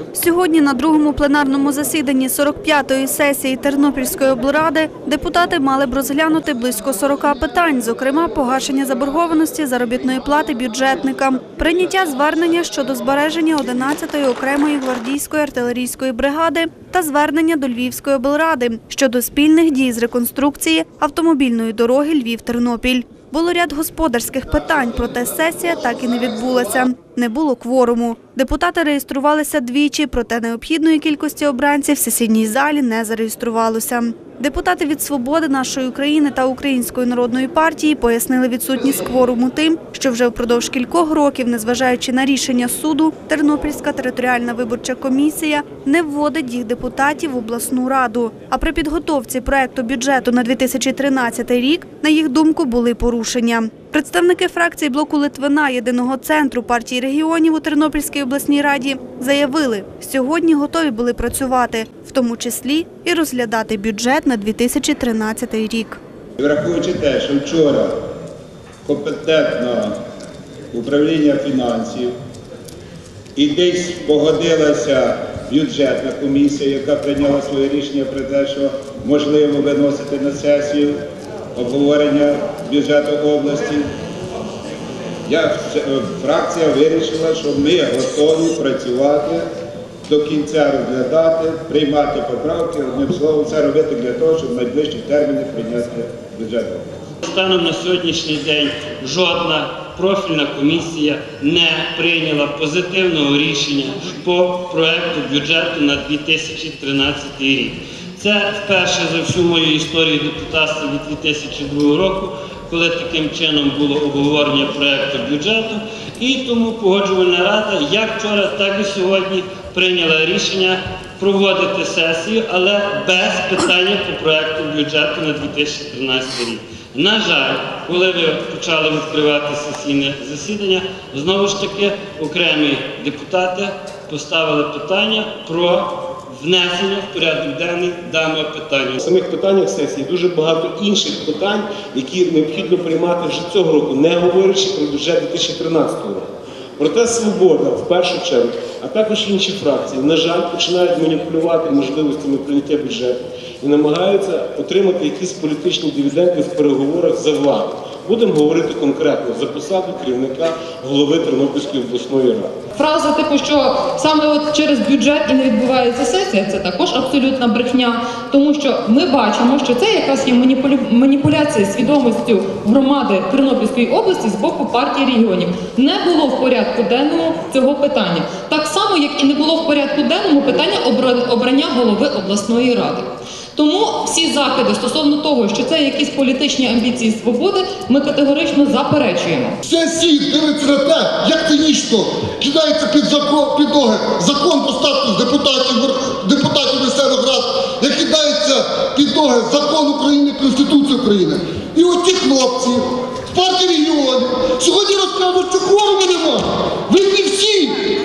Сьогодні на другому пленарному засіданні 45-ї сесії Тернопільської облради депутати мали б розглянути близько 40 питань, зокрема погашення заборгованості заробітної плати бюджетникам, прийняття звернення щодо збереження 11-ї окремої гвардійської артилерійської бригади та звернення до Львівської облради щодо спільних дій з реконструкції автомобільної дороги Львів-Тернопіль. Було ряд господарських питань, проте сесія так і не відбулася. Не було кворуму. Депутати реєструвалися двічі, проте необхідної кількості обранців в сесійній залі не зареєструвалося. Депутати від «Свободи», «Нашої України» та Української народної партії пояснили відсутність кворуму тим, що вже впродовж кількох років, незважаючи на рішення суду, Тернопільська територіальна виборча комісія не вводить їх депутатів в обласну раду. А при підготовці проекту бюджету на 2013 рік, на їх думку, були порушення. Представники фракції блоку Литвина Єдиного центру партії регіонів у Тернопільській обласній раді заявили, сьогодні готові були працювати, в тому числі і розглядати бюджет на 2013 рік. Враховуючи те, що вчора компетентне управління фінансів і десь погодилася бюджетна комісія, яка прийняла своє рішення про те, що можливо виносити на сесію обговорення бюджету області, фракція вирішила, що ми готові працювати до кінця, розглядати, приймати поправки, одним словом, це робити для того, щоб в найближчих термінах прийняти бюджет. Станом на сьогоднішній день жодна профільна комісія не прийняла позитивного рішення по проекту бюджету на 2013 рік. Це вперше за всю мою історію депутатства від 2002 року, коли таким чином було обговорення проекту бюджету. І тому Погоджувальна рада, як вчора, так і сьогодні, прийняла рішення проводити сесію, але без питання по проекту бюджету на 2013 рік. На жаль, коли ви почали відкривати сесійне засідання, знову ж таки окремі депутати поставили питання про внесення в порядок денний даного питання. У самих питаннях сесії дуже багато інших питань, які необхідно приймати вже цього року, не говорячи про бюджет 2013 року. Проте «Свобода» в першу чергу, а також інші фракції, на жаль, починають маніпулювати можливостями прийняття бюджету і намагаються отримати якісь політичні дивіденди в переговорах за владу. Будемо говорити конкретно за посаду керівника голови Тернопільської обласної ради. Фраза типу, що саме от через бюджет і не відбувається сесія, це також абсолютна брехня, тому що ми бачимо, що це якась є маніпуляція свідомістю громади Тернопільської області з боку партії регіонів. Не було в порядку денному цього питання. Так само, як і не було в порядку денному питання обрання голови обласної ради. Тому всі закиди стосовно того, що це якісь політичні амбіції «Свободи», ми категорично заперечуємо. Сесії дивиться на те, як цинічно кидається під ноги закон про статус депутатів місцевих рад, як кидається під ноги закон України, Конституція України. І оті хлопці з партії регіонів сьогодні розказують, що кворуму нема. Ви не всі.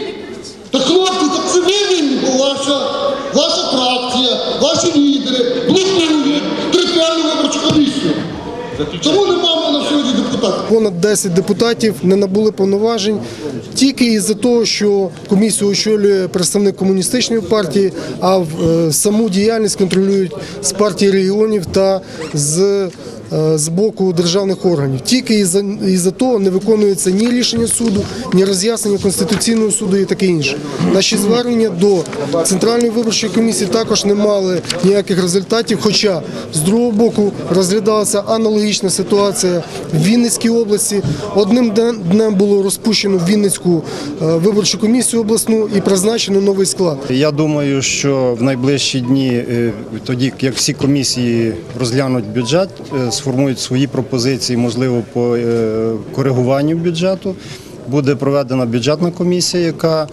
Та хлопці, так це винні, бо ваша фракція, ваші лідери блокують територіальну виборчу комісію. Тому немає на сьогодні депутатів. Понад 10 депутатів не набули повноважень тільки із-за того, що комісію очолює представник комуністичної партії, а саму діяльність контролюють з партії регіонів та з боку державних органів. Тільки із-за того не виконується ні рішення суду, ні роз'яснення Конституційного суду і таке інше. Наші звернення до Центральної виборчої комісії також не мали ніяких результатів, хоча з другого боку розглядалася аналогічна ситуація в Вінницькій області. Одним днем було розпущено Вінницьку виборчу комісію обласну і призначено новий склад. Я думаю, що в найближчі дні, тоді як всі комісії розглянуть бюджет, сформують свої пропозиції, можливо, по коригуванню бюджету. Буде проведена бюджетна комісія, яка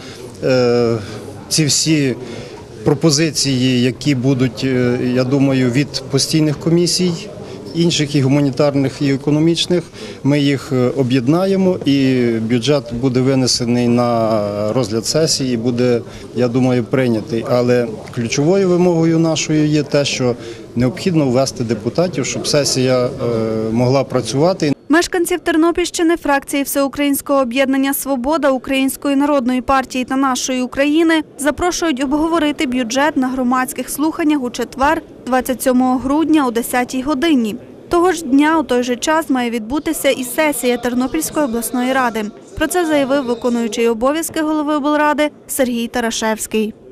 ці всі пропозиції, які будуть, я думаю, від постійних комісій, інших і гуманітарних, і економічних, ми їх об'єднаємо і бюджет буде винесений на розгляд сесії і буде, я думаю, прийнятий. Але ключовою вимогою нашою є те, що необхідно ввести депутатів, щоб сесія могла працювати. Мешканців Тернопільщини фракції Всеукраїнського об'єднання «Свобода», Української народної партії та «Нашої України» запрошують обговорити бюджет на громадських слуханнях у четвер, 27 грудня о 10-й годині. Того ж дня у той же час має відбутися і сесія Тернопільської обласної ради. Про це заявив виконуючий обов'язки голови облради Сергій Тарашевський.